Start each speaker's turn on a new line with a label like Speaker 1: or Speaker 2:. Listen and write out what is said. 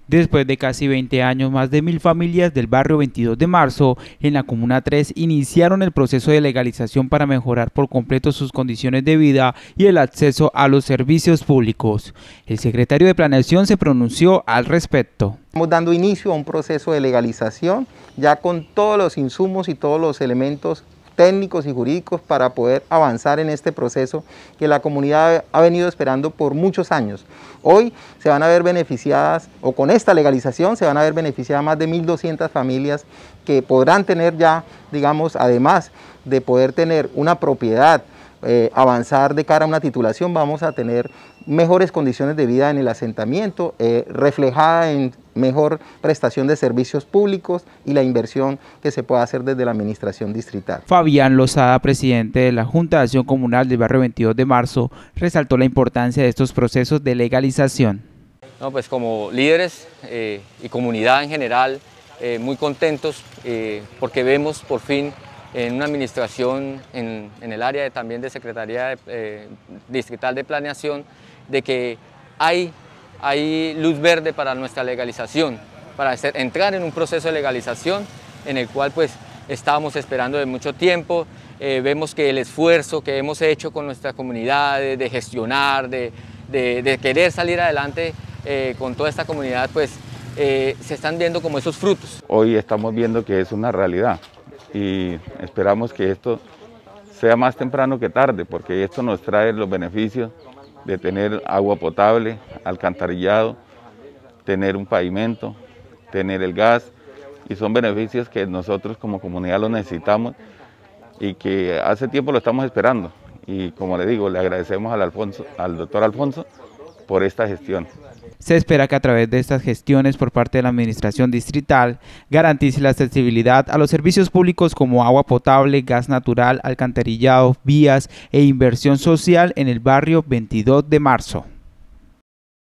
Speaker 1: Después de casi 20 años, más de 1000 familias del barrio 22 de marzo en la Comuna 3 iniciaron el proceso de legalización para mejorar por completo sus condiciones de vida y el acceso a los servicios públicos. El secretario de Planeación se pronunció al respecto.
Speaker 2: Estamos dando inicio a un proceso de legalización ya con todos los insumos y todos los elementos técnicos y jurídicos para poder avanzar en este proceso que la comunidad ha venido esperando por muchos años. Hoy se van a ver beneficiadas, o con esta legalización se van a ver beneficiadas más de 1200 familias que podrán tener ya, digamos, además de poder tener una propiedad, avanzar de cara a una titulación, vamos a tener mejores condiciones de vida en el asentamiento, reflejada en mejor prestación de servicios públicos y la inversión que se pueda hacer desde la administración distrital.
Speaker 1: Fabián Lozada, presidente de la Junta de Acción Comunal del barrio 22 de marzo, resaltó la importancia de estos procesos de legalización.
Speaker 3: No, pues como líderes y comunidad en general, muy contentos porque vemos por fin en una administración en el área también de Secretaría Distrital de Planeación, de que hay luz verde para nuestra legalización, para entrar en un proceso de legalización en el cual pues estábamos esperando de mucho tiempo. Vemos que el esfuerzo que hemos hecho con nuestra comunidad de gestionar, de querer salir adelante con toda esta comunidad, pues se están viendo como esos frutos.
Speaker 4: Hoy estamos viendo que es una realidad y esperamos que esto sea más temprano que tarde, porque esto nos trae los beneficios de tener agua potable, alcantarillado, tener un pavimento, tener el gas, y son beneficios que nosotros como comunidad los necesitamos y que hace tiempo lo estamos esperando. Y como le digo, le agradecemos al doctor Alfonso por esta gestión.
Speaker 1: Se espera que a través de estas gestiones por parte de la administración distrital garantice la accesibilidad a los servicios públicos como agua potable, gas natural, alcantarillado, vías e inversión social en el barrio 22 de marzo.